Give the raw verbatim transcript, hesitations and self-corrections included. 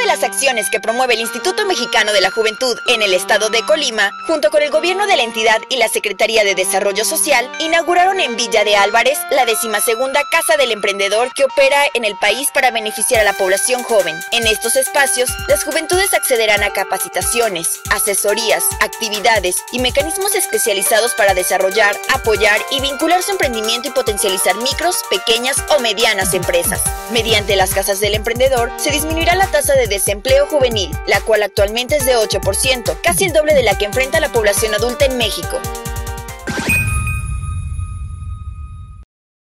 las acciones que promueve el Instituto Mexicano de la Juventud en el estado de Colima, junto con el gobierno de la entidad y la Secretaría de Desarrollo Social, inauguraron en Villa de Álvarez la decimasegunda Casa del Emprendedor que opera en el país para beneficiar a la población joven. En estos espacios, las juventudes accederán a capacitaciones, asesorías, actividades y mecanismos especializados para desarrollar, apoyar y vincular su emprendimiento y potencializar micros, pequeñas o medianas empresas. Mediante las Casas del Emprendedor, se disminuirá la tasa de desempleo juvenil, la cual actualmente es de ocho por ciento, casi el doble de la que enfrenta la población adulta en México.